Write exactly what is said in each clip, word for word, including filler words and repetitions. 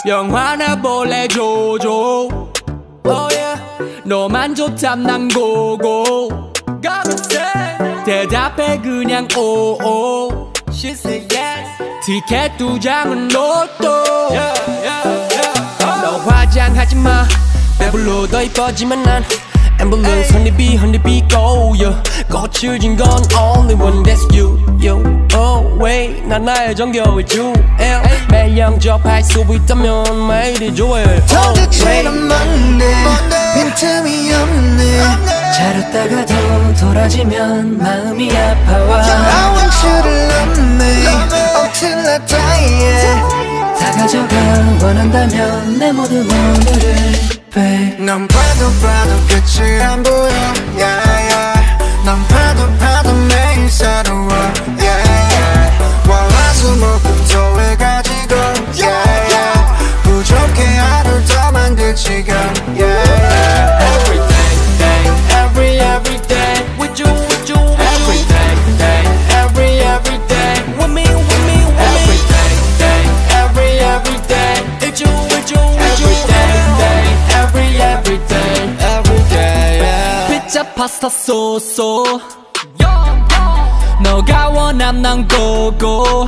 영화나 볼래 조조 oh yeah. 너만 좋담 난 고고 대답해 그냥 오오 She said yes 티켓 두 장은 로또 yeah, yeah, yeah. 너 화장하지마 배불러 더 이뻐지만 난 Ambulance honeybee honeybee go yeah. 꽃을 진 건 only one that's you you oh wait 난 나의 정겨울 주엘 매형 접할 수 있다면 매일이 좋아해 도대체 넌 뭔데 빈틈이 없네 자렸다가도 돌아지면 마음이 아파와 I want you to love me until I die 다 가져가 원한다면 내 모든 오늘을 babe 넌 봐도 봐도 끝이 안 보여 yeah, yeah. 넌 봐도 봐도 매일 새로워 yeah, yeah. 월화수목금토일 가지고 yeah, yeah. 부족해 하루를 더 만들 지금 yeah, yeah. Every day, day, every every day with you, with you, with every you. Day, day, every every day with me, with me, with every me. Day, day, every every day with you, with you, with every you. Day, day, every every day, every day. Yeah. 피자, 파스타, 소소. 너가 원함 난 고고.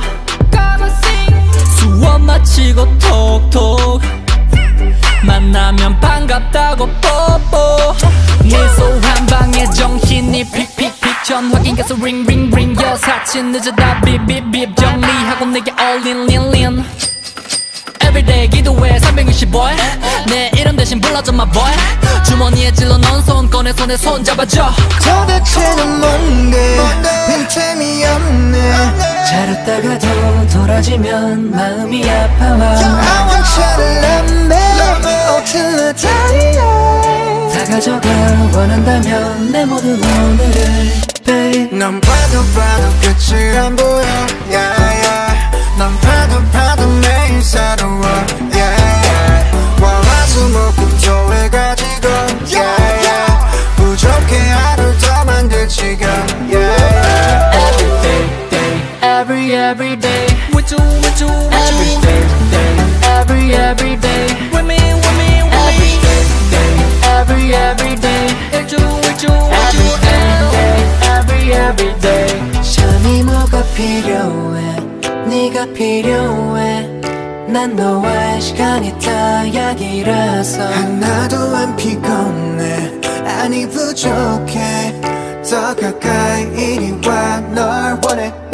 수업 마치고 톡톡. 만나면 반갑다고 뽀뽀 미소 한 방에 정신이 픽픽픽 전화기 계속 링링링 여사친 늦어다 빕빕빕 정리하고 내게 all in in in Everyday 기도해 삼백육십오 일 내 이름 대신 불러줘 my boy 주머니에 찔러 넣은 손 꺼내서 내 손 잡아줘 도대체 넌 뭔데 빈틈이 없네 자렸다가도 돌아지면 마음이 아파와 I want you to love me until I die 다 가져가 원한다면 내 모든 오늘을 babe 넌 봐도 봐도 끝이 안 보여 yeah, yeah. 넌 봐도 봐도 매일 새로워 yeah, yeah. 월화수목금토일 가지고 yeah, yeah. 부족해 하루를 더 만들 지금 yeah, yeah. Every day, day, every every day with you, with you, with every you. Day, day, every every day with me, with me, with every me. Day, day, every every day with you, with you, with every you. Day, day, every every day. 잠이 뭐가 필요해 네가 필요해 난 너와의 시간이 딱약이라서 하나도 안 피곤해 아니 부족해 더 가까이 이리 와 널 원해